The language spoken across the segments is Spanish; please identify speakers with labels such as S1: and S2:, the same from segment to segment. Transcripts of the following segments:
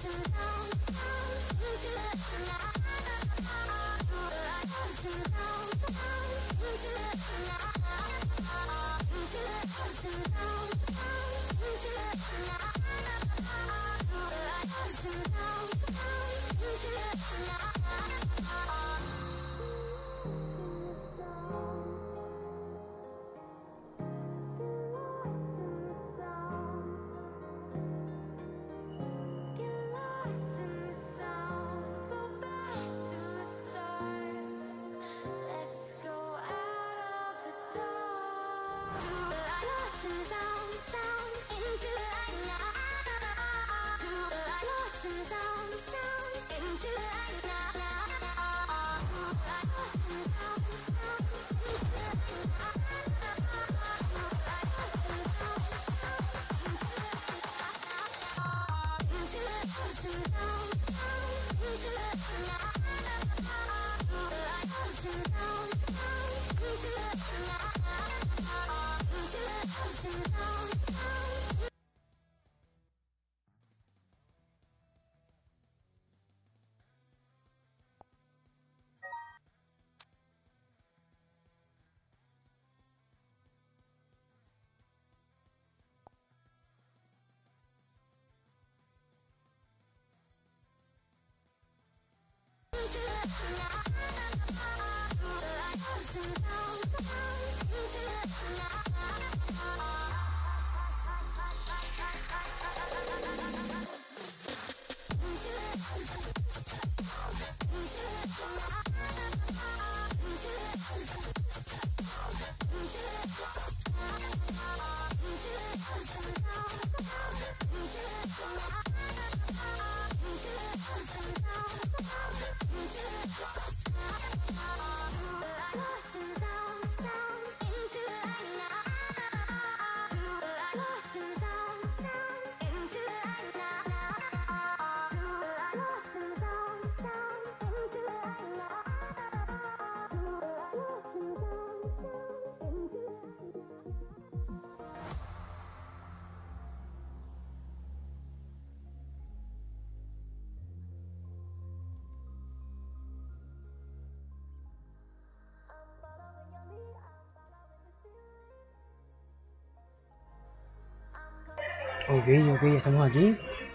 S1: Ok, estamos aquí.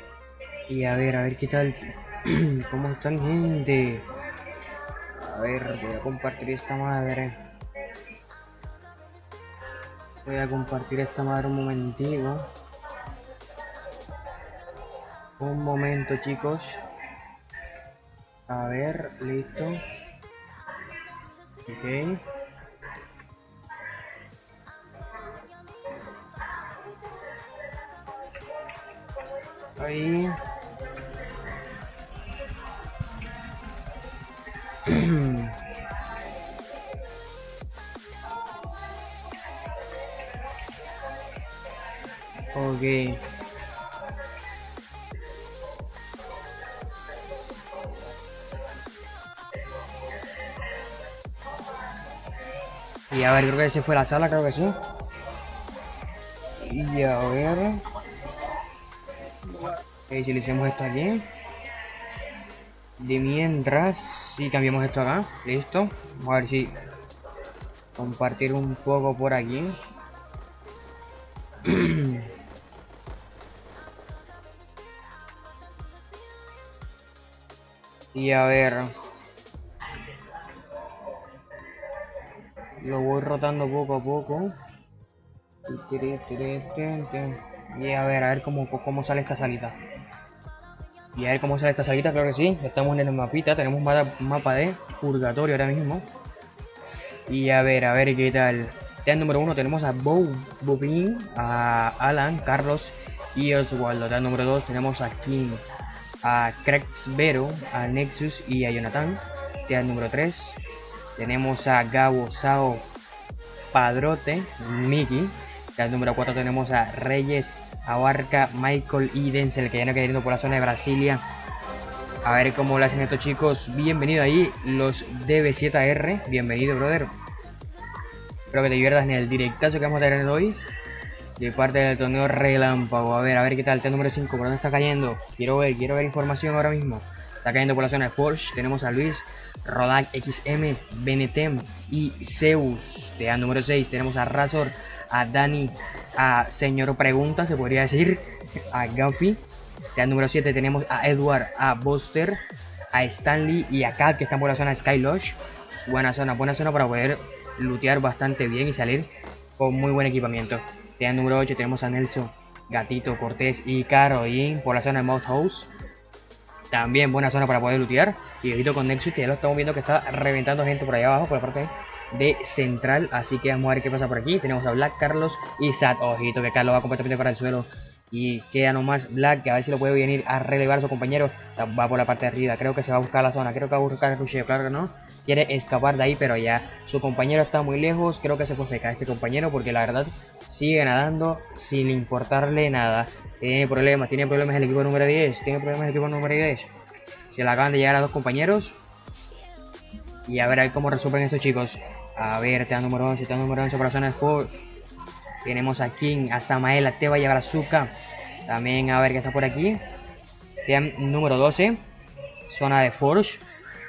S1: Y a ver qué tal. ¿Cómo están, gente? A ver, voy a compartir esta madre. Un momentico. Un momento, chicos. A ver, listo. Ok. Ahí. Ok. Y a ver, creo que se fue la sala, creo que sí. Y a ver. Si le hicimos esto aquí. De mientras, si cambiamos esto acá. Listo. Vamos a ver si compartir un poco por aquí. Y a ver. Lo voy rotando poco a poco. Y a ver cómo sale esta salita. Y a ver cómo sale esta salita, creo que sí. Estamos en el mapita, tenemos mapa de purgatorio ahora mismo. Y a ver qué tal. Team número 1 tenemos a Bobin, a Alan, Carlos y Oswaldo. Team número 2 tenemos a King, a Krexvero, a Nexus y a Jonathan. Team número 3 tenemos a Gabo, Sao, Padrote, Mickey. Team número 4 tenemos a Reyes, Abarca, Michael y Denzel, que ya no quedando por la zona de Brasilia. A ver cómo lo hacen estos chicos. Bienvenido ahí, los DB7R. Bienvenido, brother. Espero que te diviertas en el directazo que vamos a tener hoy. de parte del torneo Relámpago. A ver qué tal. El número 5, ¿por dónde está cayendo? Quiero ver información ahora mismo. Está cayendo por la zona de Forge. Tenemos a Luis, Rodak XM, Benetem y Zeus. El número 6 tenemos a Razor, a Dani, a Señor Pregunta, se podría decir, a Gaffy. El número 7 tenemos a Edward, a Buster, a Stanley y a Kat, que están por la zona de Sky Lodge. Buena zona para poder lootear bastante bien y salir con muy buen equipamiento. En el número 8 tenemos a Nelson, Gatito, Cortés y Caroline por la zona de Mouth House. También buena zona para poder lootear. Y ojito con Nexus, que ya lo estamos viendo que está reventando gente por allá abajo, por la parte de central. Así que vamos a ver qué pasa por aquí. Tenemos a Black, Carlos y Sad. Ojito que Carlos va completamente para el suelo. Y queda nomás Black, que a ver si lo puede venir a relevar a su compañero. Va por la parte de arriba, creo que se va a buscar la zona. Creo que va a buscar el rusheo, claro que no. Quiere escapar de ahí, pero ya su compañero está muy lejos. Creo que se fue feca este compañero, porque la verdad sigue nadando sin importarle nada. Tiene problemas el equipo número 10. Se le acaban de llegar a dos compañeros. Y a ver cómo resuelven estos chicos. A ver, te da número 11 por la zona de Ford. Tenemos a King, a Samael, a Teba y a Brazuca. También a ver qué está por aquí. Número 12. Zona de Forge.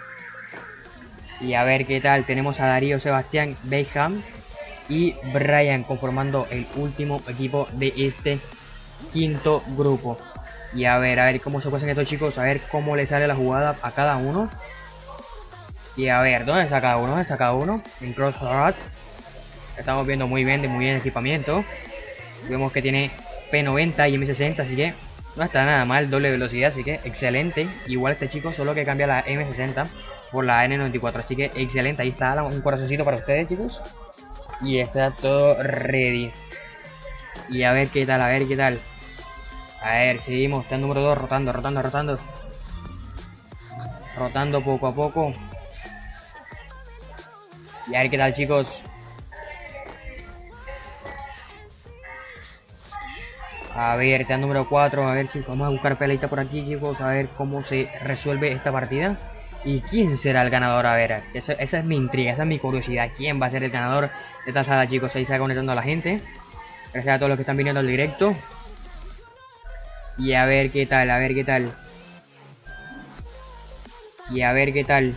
S1: Y a ver qué tal. Tenemos a Darío, Sebastián, Bayham y Brian conformando el último equipo de este quinto grupo. Y a ver cómo se pasan estos chicos. A ver cómo le sale la jugada a cada uno. Y a ver, ¿dónde está cada uno? ¿Dónde está cada uno? En Crossheart. Estamos viendo muy bien el equipamiento. Vemos que tiene P90 y M60, así que no está nada mal, doble velocidad, así que excelente. Igual este chico, solo que cambia la M60 por la N94, así que excelente. Ahí está un corazoncito para ustedes, chicos. Y está todo ready. Y a ver qué tal, a ver qué tal. A ver, seguimos, está el número 2 rotando. Rotando poco a poco. Y a ver qué tal, chicos. A ver, está el número 4. A ver si vamos a buscar peleita por aquí, chicos. A ver cómo se resuelve esta partida. ¿Y quién será el ganador? A ver, esa es mi intriga, esa es mi curiosidad. ¿Quién va a ser el ganador de esta sala, chicos? Ahí se va conectando a la gente. Gracias a todos los que están viniendo al directo. Y a ver qué tal, a ver qué tal. Y a ver qué tal.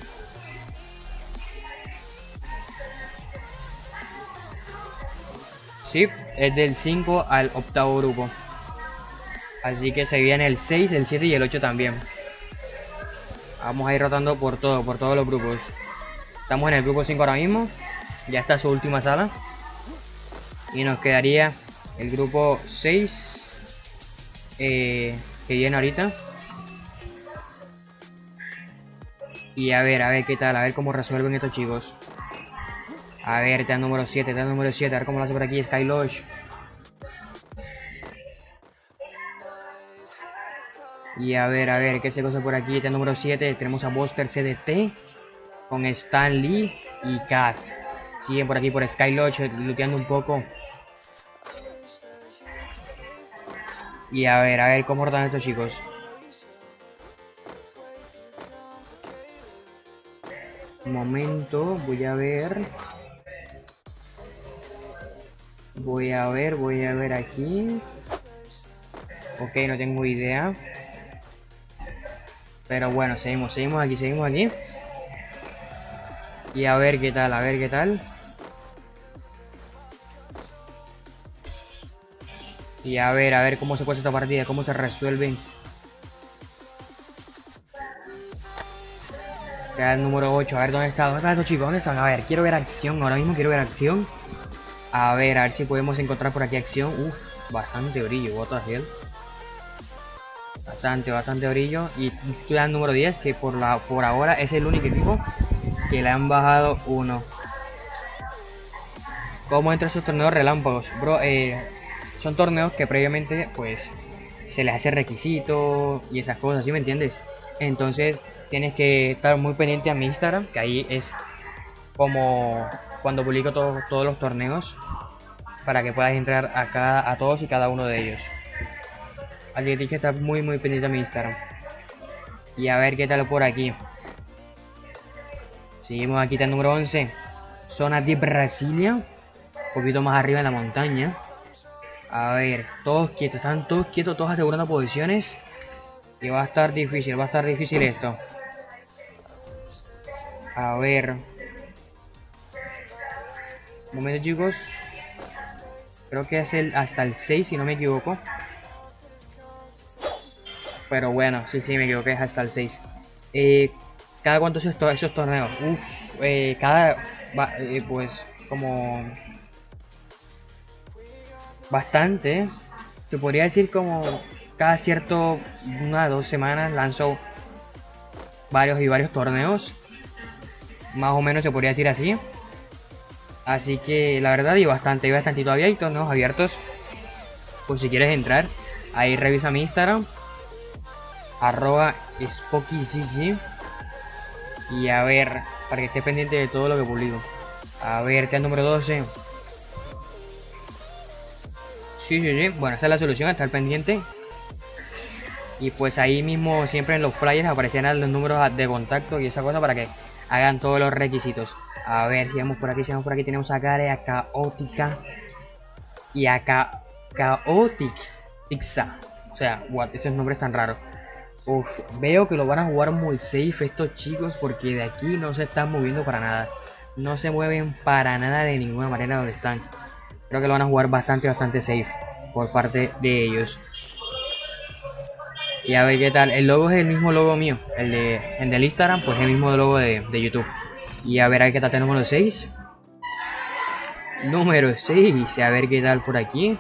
S1: Sí, es del 5 al octavo grupo. Así que se viene el 6, el 7 y el 8 también. Vamos a ir rotando por todos los grupos. Estamos en el grupo 5 ahora mismo. Ya está su última sala. Y nos quedaría el grupo 6. Que viene ahorita. Y a ver qué tal. A ver cómo resuelven estos chicos. A ver, está el número 7. A ver cómo lo hace por aquí Sky Lodge. Y a ver, qué se cosa por aquí. Está el número 7. Tenemos a Buster CDT con Stan Lee y Kaz. Siguen por aquí por Sky Lodge, looteando un poco. Y a ver cómo rotan estos chicos. Un momento, voy a ver. Voy a ver aquí. Ok, no tengo idea. Pero bueno, seguimos aquí. Y a ver qué tal, Y a ver cómo se pasa esta partida, cómo se resuelven. Queda el número 8, a ver dónde están estos chicos, dónde están. A ver, quiero ver acción, ahora mismo quiero ver acción. A ver si podemos encontrar por aquí acción. Uf, bastante brillo, what the hell. Bastante brillo. Y estoy al número 10, que por ahora es el único equipo que le han bajado 1. ¿Cómo entran esos torneos relámpagos? Bro, son torneos que previamente pues se les hace requisito y esas cosas, ¿sí me entiendes? Entonces tienes que estar muy pendiente a mi Instagram, que ahí es como cuando publico todos los torneos, para que puedas entrar a todos y cada uno de ellos. Así que tienes que estar muy pendiente a mi Instagram. Y a ver qué tal por aquí. Seguimos aquí, está el número 11. Zona de Brasilia. Un poquito más arriba en la montaña. A ver, todos quietos, están todos quietos, todos asegurando posiciones. Y va a estar difícil esto. A ver. Un momento, chicos. Creo que es hasta el 6, si no me equivoco. Pero bueno, sí, me equivoqué, es hasta el 6. ¿Cada cuánto esos torneos? Pues como bastante. Te podría decir como cada una o 2 semanas lanzo varios torneos. Más o menos se podría decir así. Así que la verdad, y bastante. Y todavía hay torneos abiertos. Pues si quieres entrar, ahí revisa mi Instagram. @SpookyGG. Y a ver, para que estés pendiente de todo lo que publico. A ver, el número 12. Sí. Bueno, esta es la solución, estar pendiente. Y pues ahí mismo, siempre en los flyers aparecerán los números de contacto y esa cosa para que hagan todos los requisitos. A ver, si vamos por aquí, tenemos a Gare, a Caótica y a Chaotic Ixa. O sea, what, esos nombres tan raros. Uf, veo que lo van a jugar muy safe estos chicos porque de aquí no se están moviendo para nada. No se mueven para nada de ninguna manera donde están. Creo que lo van a jugar bastante safe por parte de ellos. Y a ver qué tal. El logo es el mismo logo mío. El del Instagram, pues el mismo logo de YouTube. Y a ver qué tal tenemos número 6. Número 6. A ver qué tal por aquí.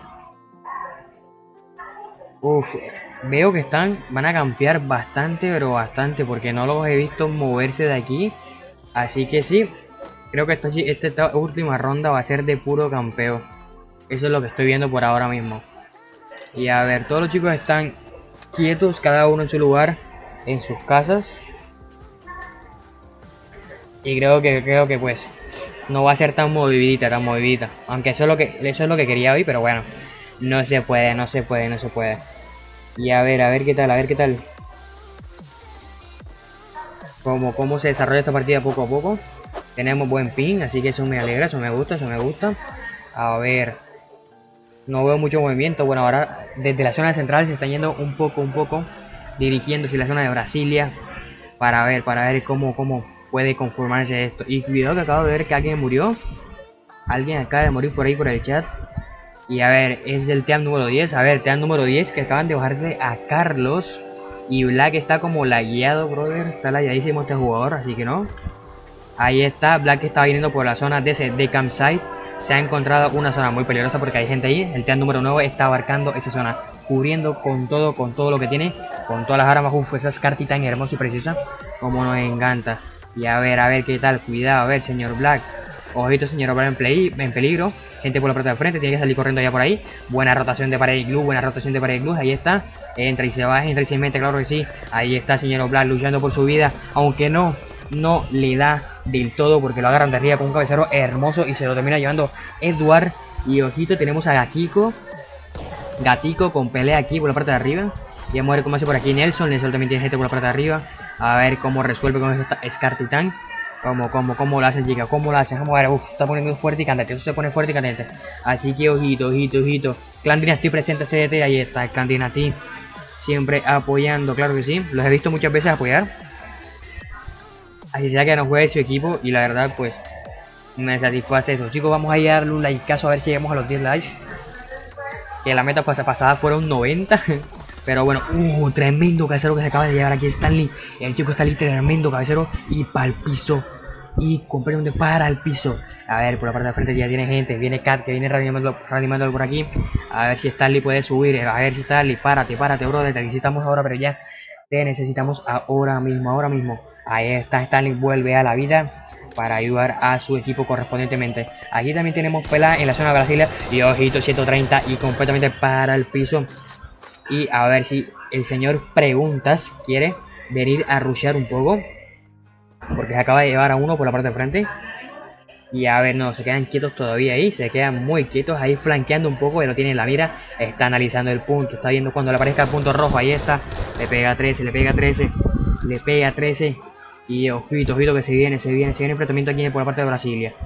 S1: Uf, veo que van a campear bastante, pero bastante. Porque no los he visto moverse de aquí. Así que sí. Creo que esta última ronda va a ser de puro campeo. Eso es lo que estoy viendo por ahora mismo. Y a ver, todos los chicos están quietos, cada uno en su lugar, en sus casas. Y creo que pues no va a ser tan movidita. Aunque eso es lo que quería hoy, pero bueno, no se puede. Y a ver qué tal. Cómo se desarrolla esta partida poco a poco. Tenemos buen ping, así que eso me alegra, eso me gusta. A ver, no veo mucho movimiento. Bueno, ahora desde la zona central se está yendo un poco dirigiéndose a la zona de Brasilia para ver cómo puede conformarse esto. Y cuidado que acabo de ver que alguien murió. Alguien acaba de morir por ahí por el chat. Y a ver, es el team número 10. A ver, team número 10 que acaban de bajarse a Carlos. Y Black está como lagueado, brother. Está lagueadísimo este jugador, así que no. Ahí está, Black está viniendo por la zona de campsite. Se ha encontrado una zona muy peligrosa porque hay gente ahí. El team número 9 está abarcando esa zona, cubriendo con todo lo que tiene, con todas las armas. Uf, esa Scarty tan hermosa y precisa, como nos encanta. Y a ver qué tal, cuidado, a ver, señor Black. Ojito, señor Black en peligro. Gente por la parte de frente, tiene que salir corriendo ya por ahí. Buena rotación de pared y glue, ahí está. Entra y se va, entra y se mete, claro que sí. Ahí está, señor Black, luchando por su vida, aunque no le da del todo porque lo agarran de arriba con un cabecero hermoso y se lo termina llevando Edward. Y ojito, tenemos a Gatico con pelea aquí por la parte de arriba. Y vamos a ver cómo hace por aquí Nelson también tiene gente por la parte de arriba. A ver cómo resuelve con esta Scar Titan. Cómo lo hace, chica, cómo lo hace. Vamos a ver, está poniendo fuerte y candente. Esto se pone fuerte y candente. Así que ojito. Clan Dynasty presenta CDT, ahí está el Clan Dynasty. Siempre apoyando, claro que sí. Los he visto muchas veces apoyar. Así sea que no juegue su equipo y la verdad pues me satisface eso. Chicos, vamos a ir a darle un likeazo a ver si llegamos a los 10 likes. Que la meta pasada fueron 90. Pero bueno, tremendo cabecero que se acaba de llegar aquí Stanley. El chico Stanley, tremendo cabecero y para el piso. Y completamente para el piso. A ver, por la parte de frente ya tiene gente. Viene Cat que viene reanimándolo por aquí. A ver si Stanley puede subir. A ver si Stanley, párate, brother. Te necesitamos ahora, pero ya te necesitamos ahora mismo. Ahí está, Stanley vuelve a la vida para ayudar a su equipo correspondientemente. Aquí también tenemos Pela en la zona de Brasilia. Y ojito, 130 y completamente para el piso. Y a ver si el señor Preguntas quiere venir a rushear un poco. Porque se acaba de llevar a uno por la parte de frente. Y a ver, no, se quedan quietos todavía ahí. Se quedan muy quietos ahí flanqueando un poco. Ya lo tiene en la mira. Está analizando el punto. Está viendo cuando le aparezca el punto rojo. Ahí está. Le pega 13, le pega 13. Y ojito que se viene enfrentamiento aquí por la parte de Brasilia.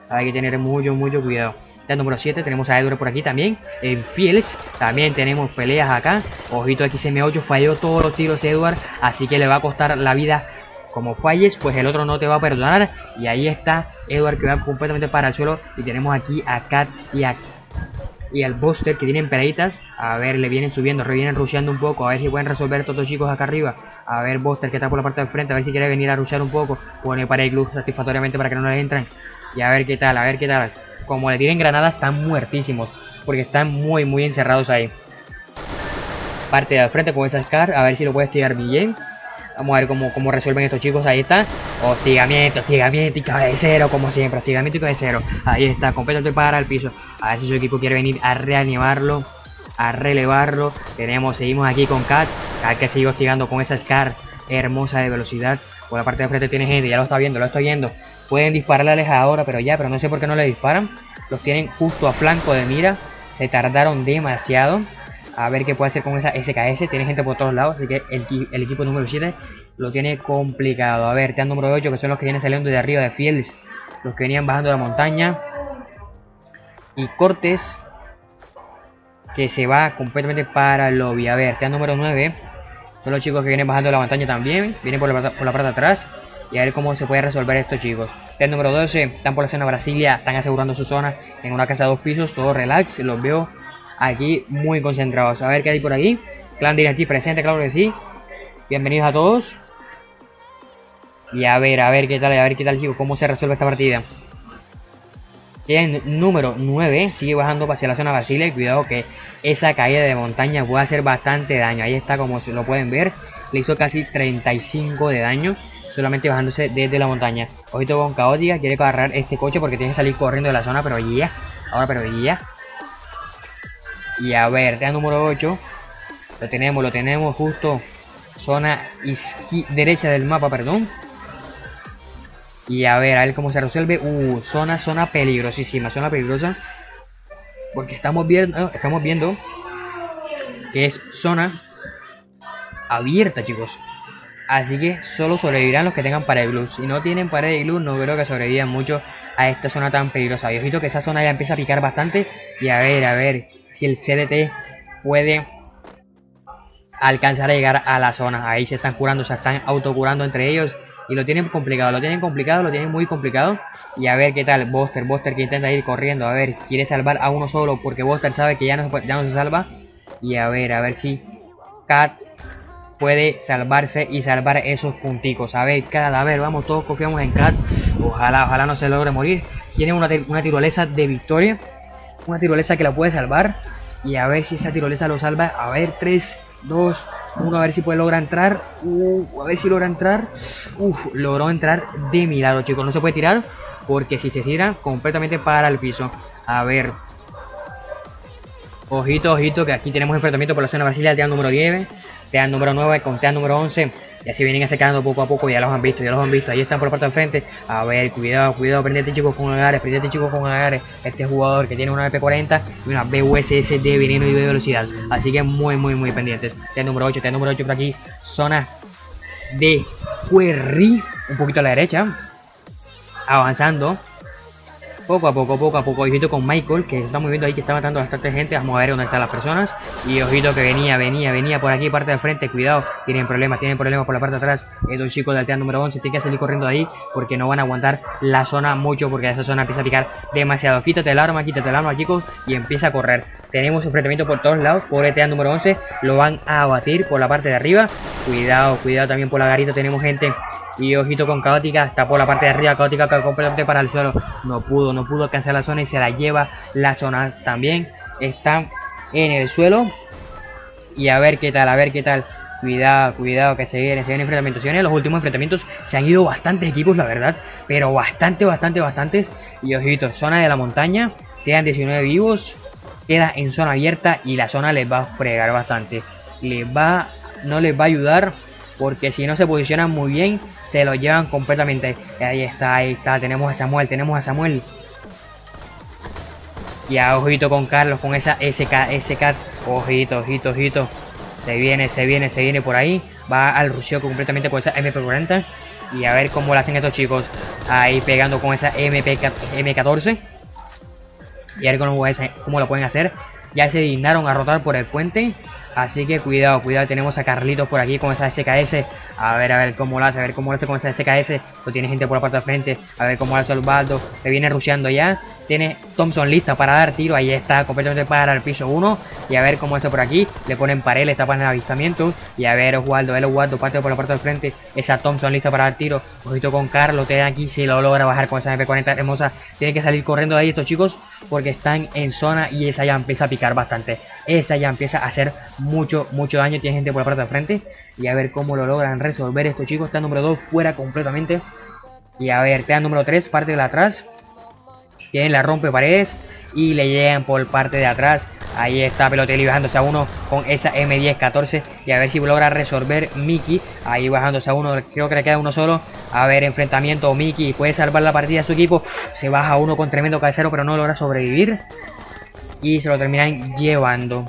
S1: Hay que tener mucho cuidado. El número 7 tenemos a Edward por aquí también. En Fields también tenemos peleas acá. Ojito aquí XM8, falló todos los tiros Edward, así que le va a costar la vida. Como falles, pues el otro no te va a perdonar. Y ahí está Edward que va completamente para el suelo. Y tenemos aquí a Kat y al Buster que tienen peleitas. A ver, le vienen subiendo, vienen rusheando un poco. A ver si pueden resolver todos los chicos acá arriba. A ver, Buster que está por la parte del frente. A ver si quiere venir a rushear un poco. Pone para el club satisfactoriamente para que no le entren. Y a ver qué tal, a ver qué tal. Como le tiren granadas, están muertísimos. Porque están muy encerrados ahí. Parte del frente con esa Scar. A ver si lo puede estirar bien. Vamos a ver cómo resuelven estos chicos. Ahí está. Hostigamiento y cabecero. Como siempre. Hostigamiento y cabecero. Ahí está. Completamente para el piso. A ver si su equipo quiere venir a reanimarlo. A relevarlo. Seguimos aquí con Kat. Kat que sigue hostigando con esa Scar hermosa de velocidad. Por la parte de frente tiene gente. Ya lo está viendo. Lo estoy viendo. Pueden dispararles ahora. Pero no sé por qué no le disparan. Los tienen justo a flanco de mira. Se tardaron demasiado. A ver qué puede hacer con esa SKS. Tiene gente por todos lados. Así que el equipo número 7 lo tiene complicado. A ver, TEAN número 8, que son los que vienen saliendo de arriba de Fields. Los que venían bajando de la montaña. Y Cortés, que se va completamente para el lobby. A ver, TEAN número 9. Son los chicos que vienen bajando de la montaña también. Vienen por la parte de atrás. Y a ver cómo se puede resolver estos chicos. TEAN número 12. Están por la zona Brasilia. Están asegurando su zona en una casa de 2 pisos. Todo relax. Los veo aquí muy concentrados. A ver qué hay por aquí. Clan Dynasty presente, claro que sí. Bienvenidos a todos. Y a ver qué tal, chicos. Cómo se resuelve esta partida. TEAN número 9 sigue bajando hacia la zona Brasilia. Y cuidado que esa caída de montaña puede hacer bastante daño. Ahí está, como se lo pueden ver. Le hizo casi 35 de daño. Solamente bajándose desde la montaña. Ojito con Caótica. Quiere agarrar este coche porque tiene que salir corriendo de la zona. Pero ya. Y a ver, TEAN número 8. Lo tenemos justo. Zona derecha del mapa, perdón. Y a ver cómo se resuelve. Zona peligrosísima. Zona peligrosa. Porque estamos viendo que es zona abierta, chicos. Así que solo sobrevivirán los que tengan pared de glue. Si no tienen pared de glue, no creo que sobrevivan mucho a esta zona tan peligrosa. Y ojito que esa zona ya empieza a picar bastante. Y a ver si el CDT puede alcanzar a llegar a la zona. Ahí se están curando, se están autocurando entre ellos. Y lo tienen complicado, lo tienen muy complicado. Y a ver qué tal Buster que intenta ir corriendo. A ver, quiere salvar a uno solo porque Buster sabe que ya no se salva. Y a ver si Kat puede salvarse y salvar esos punticos. A ver, vamos, todos confiamos en Kat. Ojalá no se logre morir. Tiene una tirolesa de victoria. Una tirolesa que la puede salvar. Y a ver si esa tirolesa lo salva. A ver, 3, 2, 1. A ver si lograr entrar. A ver si logra entrar. Logró entrar de milagro, chicos. No se puede tirar porque si se tira completamente para el piso. A ver. Ojito, que aquí tenemos enfrentamiento por la zona Brasilia. TEAN número 10. TEAN número 9 con TEAN número 11. Y así vienen acercando poco a poco. Ya los han visto. Ahí están por la parte de frente. A ver, cuidado. Prendete, chicos, con agares. Este jugador que tiene una MP40 y una BUSS de veneno y de velocidad. Así que muy pendientes. TEAN número 8 por aquí. Zona de Querry. Un poquito a la derecha. Avanzando. Poco a poco. Ojito con Michael, que estamos viendo ahí que está matando a bastante gente. Vamos a ver dónde están las personas. Y ojito que venía por aquí, parte de frente. Cuidado, tienen problemas por la parte de atrás. Estos chicos del TEAN número 11 tienen que salir corriendo de ahí porque no van a aguantar la zona mucho. Porque esa zona empieza a picar demasiado. Quítate el arma, chicos. Y empieza a correr. Tenemos enfrentamiento por todos lados. Pobre TEAN número 11. Lo van a abatir por la parte de arriba. Cuidado también por la garita. Tenemos gente. Y ojito con Caótica, está por la parte de arriba. Caótica completamente para el suelo. No pudo alcanzar la zona y se la lleva la zona también. Están en el suelo. Y a ver qué tal. Cuidado que se vienen enfrentamientos. Si vienen los últimos enfrentamientos, se han ido bastantes equipos, la verdad. Pero bastantes. Y ojito, zona de la montaña. Quedan 19 vivos. Queda en zona abierta y la zona les va a fregar bastante. No les va a ayudar. Porque si no se posicionan muy bien, se lo llevan completamente. Ahí está. Tenemos a Samuel. Y a ojito con Carlos, con esa SK. Ojito. Se viene por ahí. Va al rusheo completamente con esa MP40. Y a ver cómo lo hacen estos chicos. Ahí pegando con esa M14. Y a ver cómo lo pueden hacer. Ya se dignaron a rotar por el puente. Así que cuidado, cuidado. Tenemos a Carlitos por aquí con esa SKS. A ver cómo lo hace. A ver cómo lo hace con esa SKS. Lo tiene gente por la parte de frente. A ver cómo lo hace Osvaldo. Le viene rusheando ya. Tiene Thompson lista para dar tiro. Ahí está, completamente para el piso 1. Y a ver cómo hace por aquí. Le ponen paredes, tapan el avistamiento. Y a ver Osvaldo, parte por la parte del frente. Esa Thompson lista para dar tiro. Ojito con Carlos. Te aquí. Si lo logra bajar con esa MP40 hermosa. Tienen que salir corriendo de ahí estos chicos. Porque están en zona. Y esa ya empieza a picar bastante. Esa ya empieza a hacer mucho daño. Tiene gente por la parte de frente. Y a ver cómo lo logran resolver estos chicos. Está el número 2 fuera completamente. Y a ver, queda el número 3, parte de atrás. Tienen la rompe paredes. Y le llegan por parte de atrás. Ahí está Pelotelli bajándose a uno con esa M10-14. Y a ver si logra resolver Mickey. Ahí bajándose a uno. Creo que le queda uno solo. A ver, enfrentamiento. Mickey puede salvar la partida a su equipo. Se baja uno con tremendo cabecero, pero no logra sobrevivir. Y se lo terminan llevando.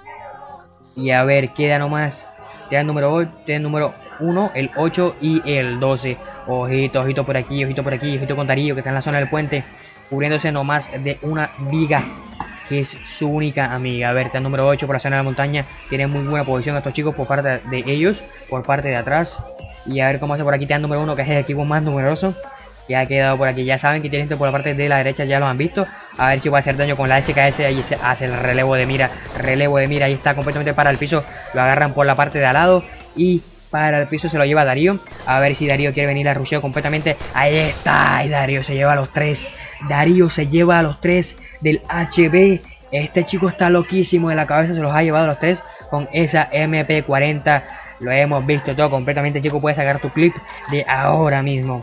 S1: Y a ver, queda nomás. Queda el número 8, queda el número 1, el 8 y el 12. Ojito, ojito por aquí, ojito con Darío, que está en la zona del puente. Cubriéndose nomás de una viga, que es su única amiga. A ver, está el número 8 por la zona de la montaña. Tiene muy buena posición estos chicos por parte de ellos, por parte de atrás. Y a ver cómo hace por aquí. Está el número 1, que es el equipo más numeroso. Ya ha quedado por aquí. Ya saben que tiene gente por la parte de la derecha. Ya lo han visto. A ver si va a hacer daño con la SKS. Ahí se hace el relevo de mira. Ahí está completamente para el piso. Lo agarran por la parte de al lado. Y para el piso se lo lleva Darío. A ver si Darío quiere venir a rusheo completamente. Ahí está. Y Darío se lleva a los 3. Darío se lleva a los 3 del HB. Este chico está loquísimo de la cabeza. Se los ha llevado a los 3 con esa MP40. Lo hemos visto todo completamente. Chico, puedes sacar tu clip de ahora mismo.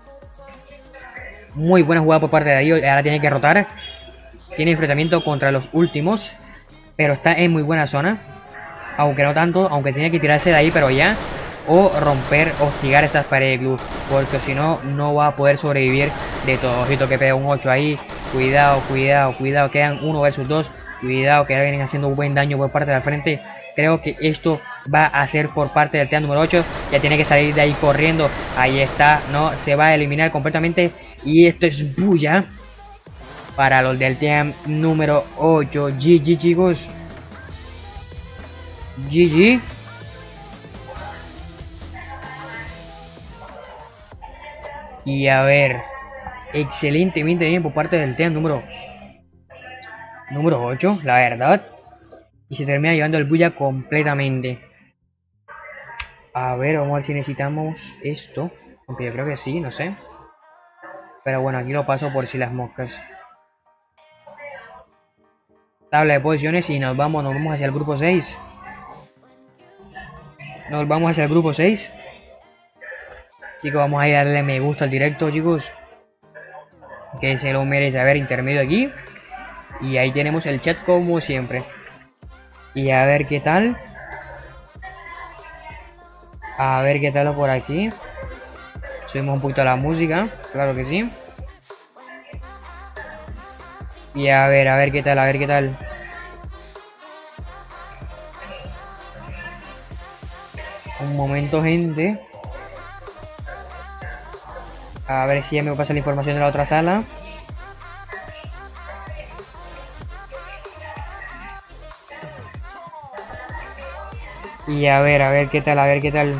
S1: Muy buena jugada por parte de Darío. Ahora tiene que rotar. Tiene enfrentamiento contra los últimos. Pero está en muy buena zona. Aunque no tanto. Aunque tiene que tirarse de ahí, pero ya. O romper, hostigar esas paredes de club. Porque si no, no va a poder sobrevivir de todo. Ojito que pega un 8 ahí. Cuidado. Quedan 1 versus 2. Cuidado que ahora vienen haciendo un buen daño por parte del frente. Creo que esto va a ser por parte del TEA número 8. Ya tiene que salir de ahí corriendo. Ahí está. No, se va a eliminar completamente. Y esto es bulla para los del TEA número 8. GG, chicos. GG. Y a ver. Excelentemente bien por parte del TEA número 8, la verdad. Y se termina llevando el bulla completamente. A ver, vamos a ver si necesitamos esto. Aunque yo creo que sí, no sé. Pero bueno, aquí lo paso por si las moscas. Tabla de posiciones y nos vamos hacia el grupo 6. Nos vamos hacia el grupo 6. Chicos, vamos a ir a darle me gusta al directo, chicos. Que se lo merece. A ver, intermedio aquí. Y ahí tenemos el chat como siempre. Y a ver qué tal. A ver qué tal por aquí. Subimos un poquito la música. Claro que sí. Y a ver qué tal, Un momento, gente. A ver si ya me pasa la información de la otra sala. Y a ver qué tal,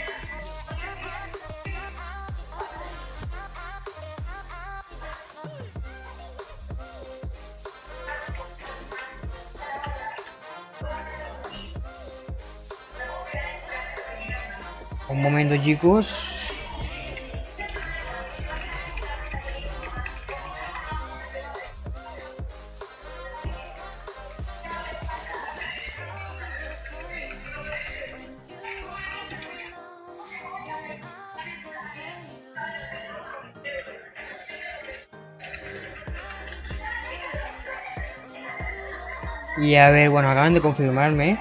S1: Un momento, chicos. Y a ver, bueno, acaban de confirmarme.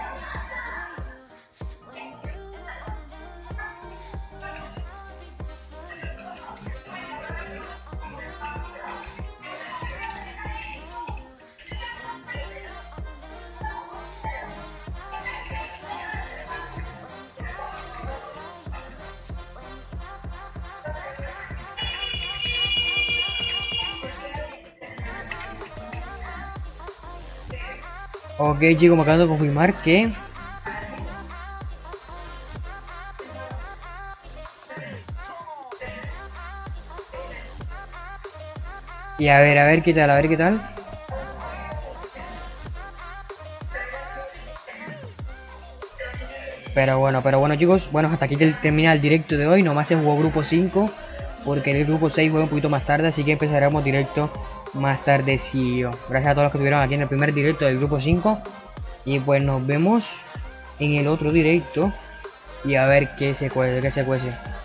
S1: Ok, chicos, me acaban de confirmar que... Y a ver qué tal, a ver qué tal. Pero bueno chicos, bueno, hasta aquí termina el directo de hoy. Nomás se jugó grupo 5, porque el grupo 6 juega un poquito más tarde, así que empezaremos directo más tarde. Sí, gracias a todos los que estuvieron aquí en el primer directo del grupo 5. Y pues nos vemos en el otro directo. Y a ver qué se cuece, qué se cuece.